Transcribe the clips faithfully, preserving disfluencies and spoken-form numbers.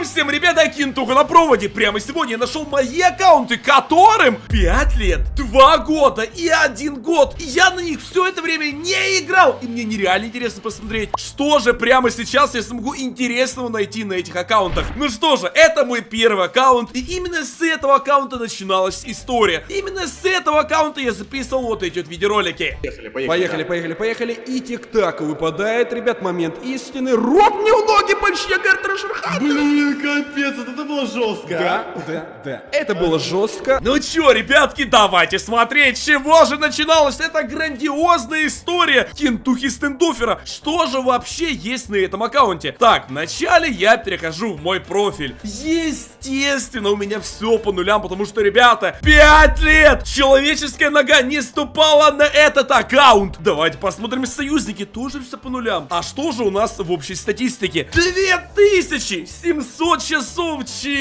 всем, ребята, Кинтуха на проводе. Прямо сегодня я нашел мои аккаунты, которым пять лет, два года и один год. И я на них все это время не играл. И мне нереально интересно посмотреть, что же прямо сейчас я смогу интересного найти на этих аккаунтах. Ну что же, это мой первый аккаунт. И именно с этого аккаунта начиналась история. Именно с этого аккаунта я записывал вот эти вот видеоролики. Поехали, поехали, поехали, да. поехали, поехали. И тик-так выпадает, ребят, момент истины. Рот мне в ноги почти, Гартер. Блин, капец, это было жестко. Да, да, да. Это было жестко. Ну чё, ребятки, давайте смотреть, с чего же начиналась эта грандиозная история Кинтухи Стендофера. Что же вообще есть на этом аккаунте? Так, вначале я перехожу в мой профиль. Естественно, у меня все по нулям, потому что, ребята, пять лет человеческая нога не ступала на этот аккаунт. Давайте посмотрим, союзники, тоже все по нулям. А что же у нас в общей статистике? две тысячи семьсот часов.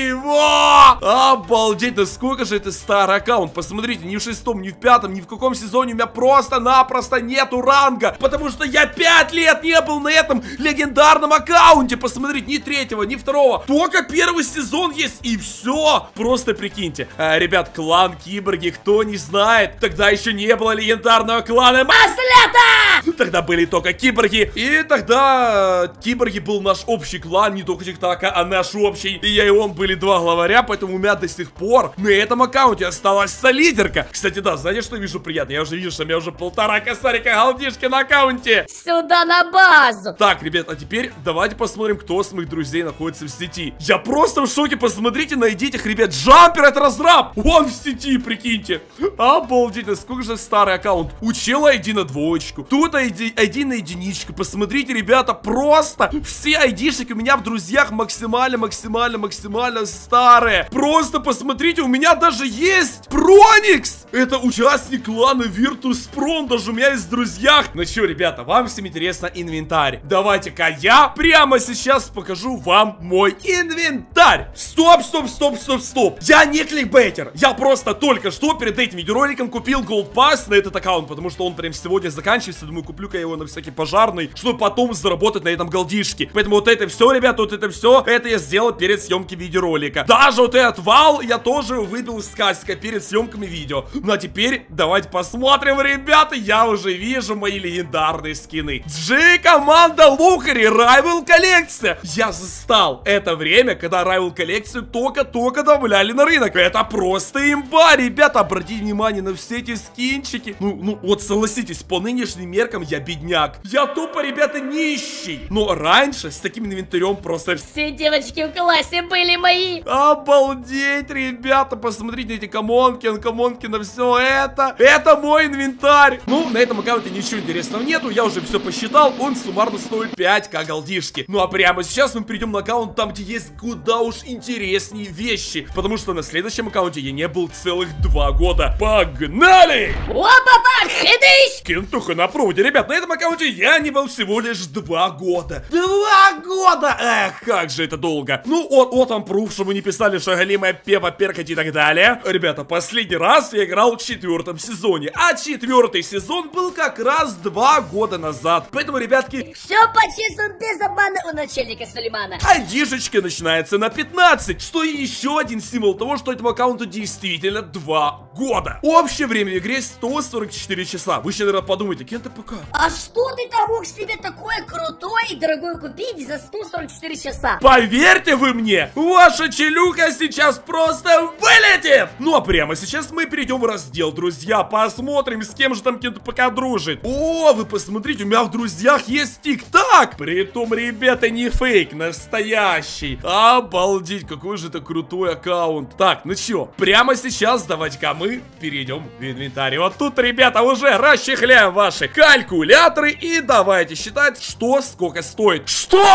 Чего? Обалдеть, насколько же это старый аккаунт. Посмотрите, ни в шестом, ни в пятом, ни в каком сезоне у меня просто-напросто нету ранга, потому что я пять лет не был на этом легендарном аккаунте. Посмотрите, ни третьего, ни второго, только первый сезон есть, и все. Просто прикиньте, а, ребят, клан Киборги, кто не знает, тогда еще не было легендарного клана Маслята. Тогда были только Киборги, и тогда э, Киборги был наш общий клан, не только тик-така, а наш общий. И я и он были два главаря, поэтому у меня до сих пор на этом аккаунте осталась солидерка. Кстати, да, знаете, что вижу приятно? Я уже вижу, что у меня уже полтора косарика галдишки на аккаунте. Сюда на базу. Так, ребят, а теперь давайте посмотрим, кто с моих друзей находится в сети. Я просто в шоке, посмотрите, найдите их, ребят. Джампер, это разраб, он в сети, прикиньте. Обалдеть, насколько же старый аккаунт. У чела ай ди на двоечку, тут ай ди, ай ди на единичку. Посмотрите, ребята, просто все айдишки у меня в друзьях максимально, максимально, максимально старые. Просто посмотрите, у меня даже есть Проникс. Это участник клана Virtus.pro, даже у меня есть в друзьях. Ну что, ребята, вам всем интересно инвентарь? Давайте-ка я прямо сейчас покажу вам мой инвентарь. Стоп, стоп, стоп, стоп, стоп. Я не кликбейтер. Я просто только что перед этим видеороликом купил Gold Pass на этот аккаунт, потому что он прям сегодня заканчивается. Думаю, куплю-ка его на всякий пожарный, чтобы потом заработать на этом голдишке. Поэтому вот это все, ребята, вот это все, это я сделал перед съемкой видеоролика. Даже вот этот вал я тоже выбил из касика перед съемками видео. Ну а теперь давайте посмотрим, ребята. Я уже вижу мои легендарные скины. Джи, команда Лухари, Rival коллекция. Я застал это время, когда Rival коллекцию только-только добавляли на рынок. Это просто имба, ребята. Обратите внимание на все эти скинчики. Ну, ну вот согласитесь, по нынешним меркам я бедняк. Я тупо, ребята, нищий. Но раньше с таким инвентарем просто... Все девочки в классе были мои. Обалдеть, ребята, посмотрите на эти комонки, комонки, на все это. Это мой инвентарь. Ну, на этом аккаунте ничего интересного нету, я уже все посчитал. Он суммарно стоит пять ка голдишки. Ну, а прямо сейчас мы перейдем на аккаунт, там, где есть куда уж интереснее вещи. Потому что на следующем аккаунте я не был целых два года. Погнали! Опа-па, хидыш! Кинтуха на проводе, ребят, на этом аккаунте я не был всего лишь два года. Два года! Эх, как же это долго. Ну, вот, вот вам пруф, что вы не писали шагалимая пепа, перкать и так далее. Ребята, последний раз я играл в четвертом сезоне, а четвертый сезон был как раз два года назад. Поэтому, ребятки, все по-честному, без обмана у начальника Сулеймана. айдишечка начинается на пятнадцать, что еще один символ того, что этому аккаунту действительно два года. Общее время в игре сто сорок четыре часа. Вы еще, наверное, подумаете, Кента ПК. А что ты там мог себе такое крутое и дорогое купить за сто сорок четыре часа? Поверьте вы мне, ваша челюка сейчас просто вылетит! Ну а прямо сейчас мы перейдем в раздел друзья, посмотрим, с кем же там Кента ПК дружит. О, вы посмотрите, у меня в друзьях есть тик-так. Притом, ребята, не фейк, настоящий. Обалдеть, какой же это крутой аккаунт. Так, ну чё, прямо сейчас давайте-ка мы перейдем в инвентарь. Вот тут, ребята, уже расчехляем ваши калькуляторы и давайте считать, что сколько стоит.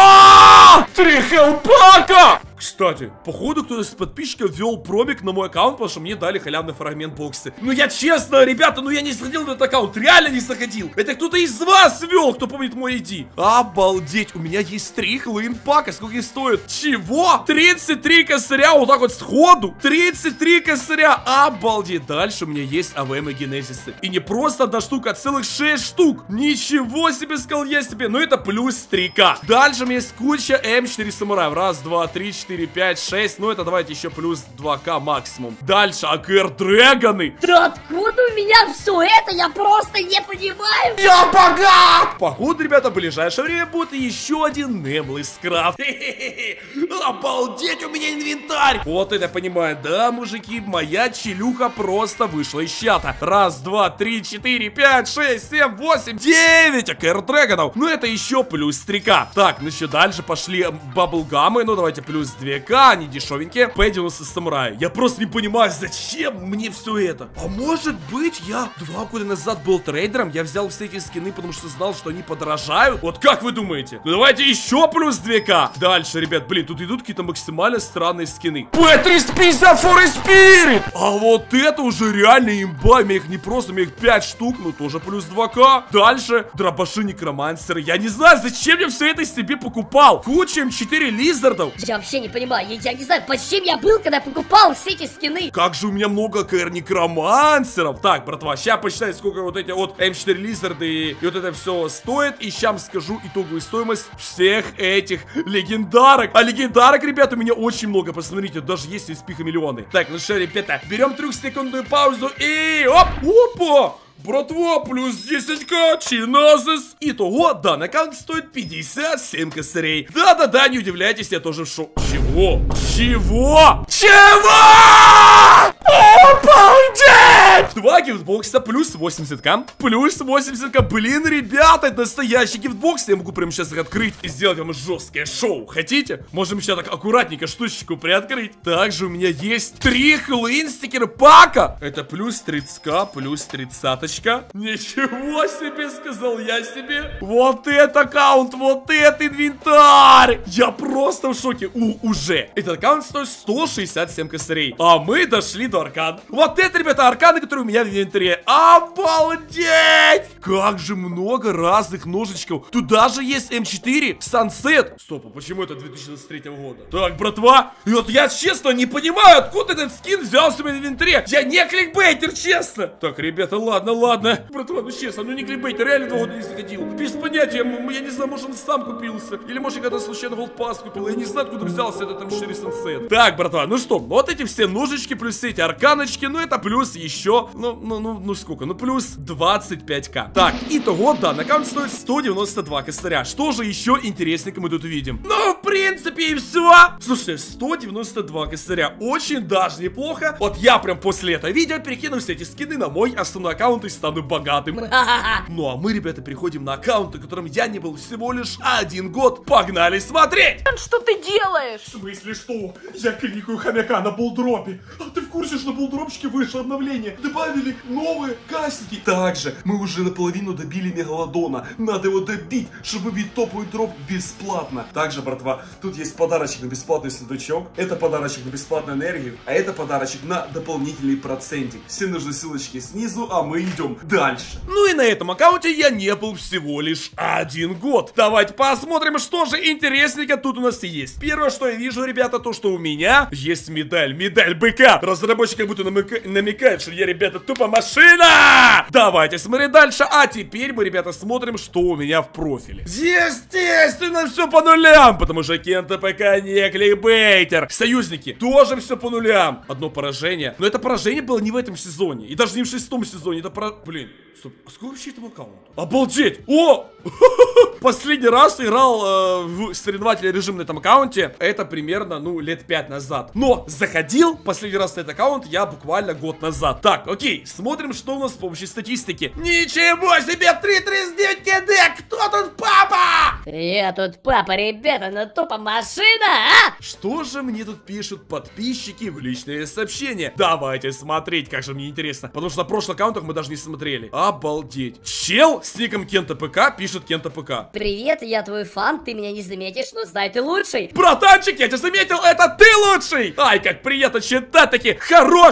Что? Три хелпака! Кстати, походу кто-то из подписчиков ввел промик на мой аккаунт, потому что мне дали халявный фрагмент бокса. Ну я честно, ребята, ну я не заходил на этот аккаунт, реально не заходил. Это кто-то из вас ввел, кто помнит мой ай ди. Обалдеть, у меня есть три хеллоуин-пака, сколько их стоит? Чего? тридцать три косаря, вот так вот сходу. тридцать три косаря, обалдеть. Дальше у меня есть АВМ и Генезисы. И не просто одна штука, а целых шесть штук. Ничего себе, сказал я себе, но это плюс три ка. Дальше у меня есть куча эм четыре самураев. Раз, два, три, четыре. четыре, пять, шесть. Ну, это давайте еще плюс два ка максимум. Дальше, АКР Дрэгоны. Да откуда у меня все это? Я просто не понимаю. Я богат! Походу, ребята, в ближайшее время будет еще один Nameless Craft. Обалдеть, у меня инвентарь! Вот это понимаю, да, мужики, моя челюха просто вышла из чата. Раз, два, три, четыре, пять, шесть, семь, восемь, девять АКР Дрэгонов. Ну, это еще плюс три ка. Так, ну еще дальше пошли баблгамы. Ну, давайте плюс два ка, они дешевенькие. Пэ девяносто самурая. Я просто не понимаю, зачем мне все это. А может быть, я два года назад был трейдером, я взял все эти скины, потому что знал, что они подорожают. Вот как вы думаете? Ну, давайте еще плюс два ка. Дальше, ребят, блин, тут идут какие-то максимально странные скины. Пэ триста пятьдесят фор Spirit. А вот это уже реально имба. У меня их не просто, у меня их пять штук, но тоже плюс два ка. Дальше, дробаши некромансеры. Я не знаю, зачем я все это себе покупал. Куча эм четыре лизардов. Я вообще не понимаю, я, я не знаю, почему я был, когда покупал все эти скины. Как же у меня много АКР некромансеров. Так, братва, сейчас посчитаю, сколько вот эти вот эм четыре лизарды и, и вот это все стоит. И сейчас скажу итоговую стоимость всех этих легендарок. А легендарок, ребят, у меня очень много. Посмотрите, даже есть из миллионы. Так, ну что, ребята, берем трехсекундную паузу и оп, опа! Братва, плюс десять ка, чиназис. Итого, данный аккаунт стоит пятьдесят семь косарей. Да-да-да, не удивляйтесь, я тоже в шоу. Чего? Чего? Чего? Обалдеть! Два гифтбокса плюс восемьдесят ка. Плюс восемьдесят ка. Блин, ребята, это настоящий гифтбокс. Я могу прямо сейчас их открыть и сделать вам жесткое шоу. Хотите? Можем сейчас так аккуратненько штучку приоткрыть. Также у меня есть три Хэллоуин стикер пака. Это плюс тридцать ка, плюс тридцать. Ничего себе, сказал я себе. Вот это аккаунт, вот это инвентарь. Я просто в шоке. У, уже. Этот аккаунт стоит сто шестьдесят семь косарей. А мы дошли до аркан. Вот это, ребята, арканы, которые у меня в инвентаре. Обалдеть! Как же много разных ножичков. Тут даже есть эм четыре Sunset. Стоп, а почему это две тысячи двадцать третьего года? Так, братва, и вот я честно не понимаю, откуда этот скин взялся в инвентаре. Я не кликбейтер, честно. Так, ребята, ладно, ладно. Братва, ну честно, ну не кликбейтер, реально два года не заходил. Без понятия, я не знаю, может он сам купился. Или может я когда случайно Gold Pass купил. Я не знаю, откуда взялся этот эм четыре Sunset. Так, братва, ну что, вот эти все ножички, плюс все эти арканочки, ну это плюс еще, ну, ну, ну, ну сколько, ну плюс двадцать пять ка. Так, итого, да, на аккаунт стоит сто девяносто два косаря. Что же еще интересненько мы тут увидим? Ну, в принципе, и все. Слушайте, сто девяносто два косаря, очень даже неплохо. Вот я прям после этого видео перекину все эти скины на мой основной аккаунт и стану богатым. Ну, а мы, ребята, переходим на аккаунт, на котором я не был всего лишь один год. Погнали смотреть! Что ты делаешь? В смысле что? Я кликаю хомяка на булдропе. А ты в курсе, что на булдропчике вышло обновление? Добавили новые кастики. Также мы уже наполовину добили мегалодона. Надо его добить, чтобы выбить топовый дроп бесплатно. Также, братва, тут есть подарочек на бесплатный сундучок. Это подарочек на бесплатную энергию. А это подарочек на дополнительный процентик. Все нужны ссылочки снизу, а мы идем дальше. Ну и на этом аккаунте я не был всего лишь один год. Давайте посмотрим, что же интересненько тут у нас есть. Первое, что я вижу, ребята, то, что у меня есть медаль. Медаль быка. Разработчик как будто намека... намекает, что я, ребята, тупо машина. Давайте смотреть дальше. А теперь мы, ребята, смотрим, что у меня в профиле. Естественно, все по нулям, потому что Кента ПК не кликбейтер. Союзники тоже все по нулям. Одно поражение. Но это поражение было не в этом сезоне. И даже не в шестом сезоне. Это про... Блин. Стоп, а сколько вообще этому аккаунту? Обалдеть! О! Последний раз играл э, в соревновательный режим на этом аккаунте. Это примерно, ну, лет пять назад. Но заходил последний раз на этот аккаунт я буквально год назад. Так, окей, смотрим, что у нас по общей статистике. Ничего себе! три тридцать девять КД! Кто тут папа? Я тут папа, ребята, ну тупо машина, а? Что же мне тут пишут подписчики в личные сообщения? Давайте смотреть, как же мне интересно. Потому что на прошлых аккаунтах мы даже не смотрели. Обалдеть. Чел с ником Кента ПК пишет Кента ПК. Привет, я твой фан, ты меня не заметишь, но знай, ты лучший. Братанчик, я тебя заметил, это ты лучший. Ай, как приятно читать такие хорошие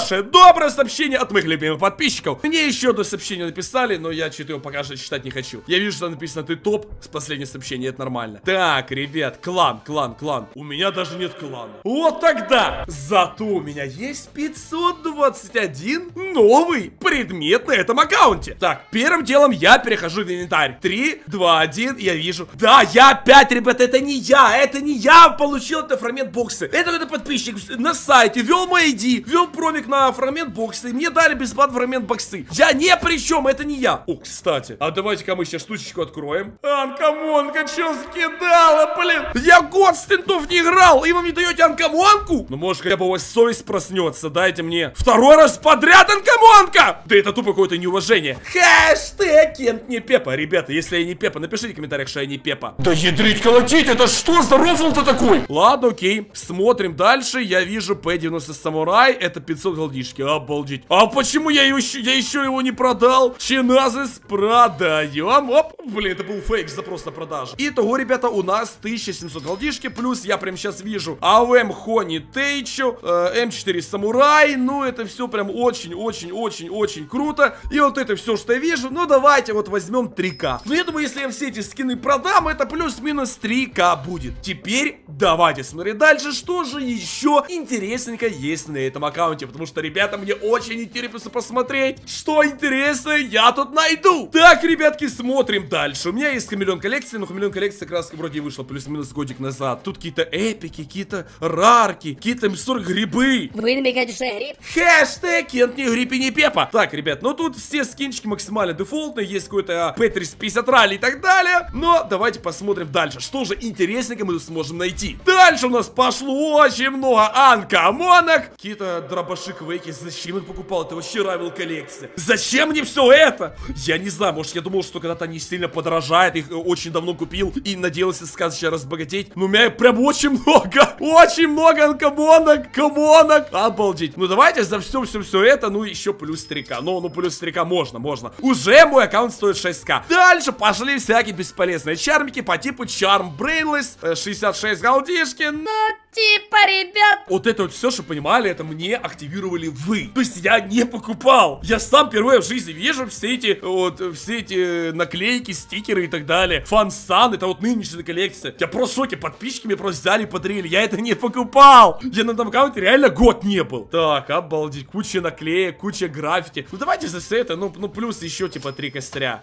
хорошее, доброе сообщение от моих любимых подписчиков. Мне еще одно сообщение написали, но я что-то его пока что читать не хочу. Я вижу, что написано ты топ с последнего сообщения, это нормально. Так, ребят, клан, клан, клан. У меня даже нет клана. Вот тогда. Зато у меня есть пятьсот двадцать один новый предмет на этом аккаунте. Так, первым делом я перехожу в инвентарь. три, два, один, я вижу. Да, я опять, ребята, это не я, это не я получил это фрагмент боксы. Это какой-то подписчик на сайте вел мой ай ди, вел промик на фрагмент боксы, и мне дали бесплатно фрагмент боксы. Я не при чем, это не я. О, кстати, а давайте-ка мы сейчас штучечку откроем. Анкамонка, чё скидала, блин? Я год с тентов не играл, и вы мне даете анкамонку? Ну, может, хотя бы у вас совесть проснется, дайте мне второй раз подряд анкамонка! Да это тупо какое-то неуважение. Хэштег Кент не Пепа. Ребята, если я не Пепа, напишите в комментариях, что я не Пепа. Да ядрить колотить, это что за рофл-то такой? Ладно, окей, смотрим дальше. Я вижу пэ девяносто Самурай, это пятьсот голдишки, обалдеть. А почему я еще, я еще его не продал? Чиназис продаем. Оп, блин, это был фейк, запрос на продажу. Итого, ребята, у нас тысяча семьсот голдишки, плюс я прям сейчас вижу эй ви эм Хони Тейчо, э, эм четыре Самурай, ну это все прям очень-очень-очень-очень круто. И вот это все, что я вижу, ну давайте вот возьмем три ка. Ну я думаю, если я все эти скины продам, это плюс-минус три ка будет. Теперь давайте смотреть дальше, что же еще интересненько есть на этом аккаунте. Потому что, ребята, мне очень интересно посмотреть, что интересное я тут найду. Так, ребятки, смотрим дальше. У меня есть хамелеон коллекция, но хамелеон коллекция как раз вроде вышла плюс-минус годик назад. Тут какие-то эпики, какие-то рарки, какие-то эм сорок грибы. Вы намекаете, что я гриб? Хэштег Кент не гриб и не Пепа. Так, ребят, ну тут все скинчики максимально дефолтные. Есть какой-то пэ триста пятьдесят ралли и так далее. Но давайте посмотрим дальше, что же интересненько мы тут сможем найти. Дальше у нас пошло очень много анкамонок. Какие-то дробаши квейки. Зачем их покупал? Это вообще райвел коллекция. Зачем мне все это? Я не знаю, может я думал, что когда-то они сильно подорожают. Их очень давно купил и надеялся сказочно разбогатеть. Но у меня прям очень много. Очень много анкамонок, камонок. Обалдеть. Ну давайте за все-все-все это, ну еще плюс три ка. Ну, ну плюс три ка можно, можно. Уже мой аккаунт стоит шесть ка. Дальше пошли всякие бесполезные чармики по типу Charm Brainless, шестьдесят шесть голдишки. Ну, типа, ребят. Вот это вот все, что понимали, это мне активировали вы. То есть я не покупал. Я сам впервые в жизни вижу все эти вот, все эти наклейки, стикеры и так далее. Фансан, это вот нынешняя коллекция. Я просто в шоке, подписчики мне просто взяли и подарили. Я это не покупал. Я на этом аккаунте реально год не был. Так, обалдеть, куча наклеек, куча граффити. Ну давайте за все это, ну, ну плюс еще типа три костря.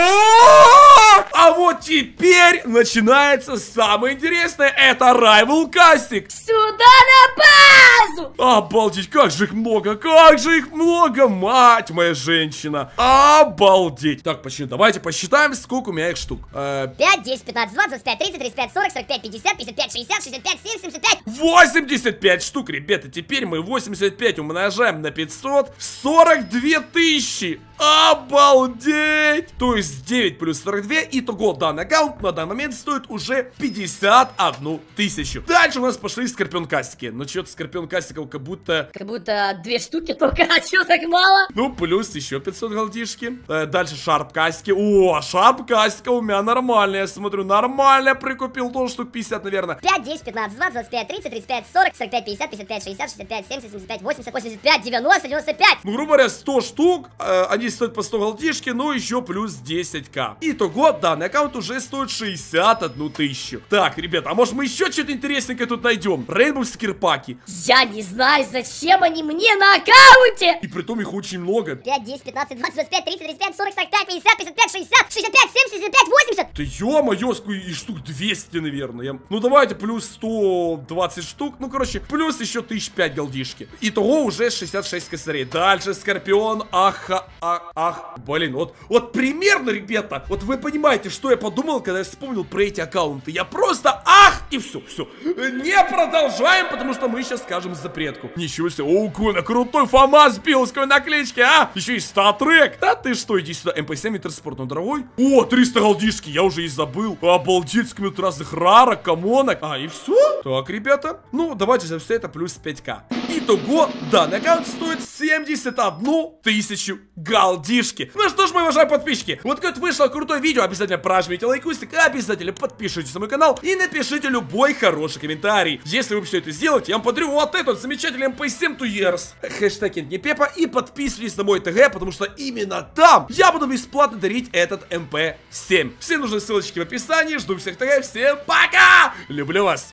А вот теперь начинается самое интересное. Это Rival Casting. Сюда на базу! Обалдеть, как же их много, как же их много, мать моя женщина. Обалдеть. Так, почему? Давайте посчитаем, сколько у меня их штук. Э... пять, десять, пятнадцать, двадцать, двадцать пять, тридцать, тридцать пять, сорок, сорок пять, пятьдесят, пятьдесят пять, шестьдесят, шестьдесят пять, семьдесят, семьдесят пять. восемьдесят пять штук, ребята. Теперь мы восемьдесят пять умножаем на пятьсот. сорок две тысячи. Обалдеть! То есть девять плюс сорок два. Итого данный аккаунт на данный момент стоит уже пятьдесят одну тысячу. Дальше у нас пошли скорпион кастики. Но что-то скорпион кастиков как будто... Как будто две штуки только, а чё так мало? Ну, плюс еще пятьсот голдишки. э, Дальше шарп кастики. О, шарп кастика у меня нормальная. Я смотрю, нормально прикупил. Тоже штук пятьдесят, наверное. пять, десять, пятнадцать, двадцать, двадцать пять, тридцать, тридцать пять, сорок, сорок пять, пятьдесят, пятьдесят пять, шестьдесят, шестьдесят пять, семьдесят, семьдесят пять, восемьдесят, восемьдесят пять, девяносто, девяносто пять. Ну, грубо говоря, сто штук. э, Они стоят по сто голдишки, ну еще плюс десять ка. Итого данный аккаунт уже стоит шестьдесят одну тысячу. Так, ребята, а может мы еще что-то интересненькое тут найдем? Рейнбоу скирпаки. Я не знаю, зачем они мне на аккаунте. И притом их очень много. пять, десять, пятнадцать, двадцать, двадцать пять, тридцать, тридцать пять, сорок, сорок пять, пятьдесят, пятьдесят пять, шестьдесят, шестьдесят пять, семьдесят, семьдесят пять, восемьдесят. Да ё-моё, и штук двести, наверное. Я... Ну давайте плюс сто двадцать штук. Ну, короче, плюс еще тысяча пять голдишки. Итого уже шестьдесят шесть косарей. Дальше скорпион. Аха, ах, ах. Блин, вот, вот примерно, ребята, вот вы понимаете, что я подумал, когда я вспомнил про эти аккаунты. Я просто ах, и все, все. Не продолжаем, потому что мы сейчас скажем запретку. Ничего себе, о, Кона, крутой ФАМАС бил с какой наклеечки, а? Еще и статрек. Да ты что, иди сюда, эм пэ семь Интерспорт, ну, дорогой. О, триста голдишки, я уже и забыл. Обалдеть, сколько разных рарок, камонок. А, и все? Так, ребята, ну, давайте за все это плюс пять ка. Итого, данный аккаунт стоит семьдесят одну тысячу галдишки. Ну что ж, мои уважаемые подписчики, вот как вышло крутое видео, обязательно прожмите лайкусик, обязательно подпишитесь на мой канал и напишите любой хороший комментарий. Если вы все это сделаете, я вам подарю вот этот замечательный эм пэ семь two years. Хэштег Пепа и подписывайтесь на мой ТГ, потому что именно там я буду бесплатно дарить этот эм пэ семь. Все нужные ссылочки в описании, жду всех ТГ, всем пока! Люблю вас!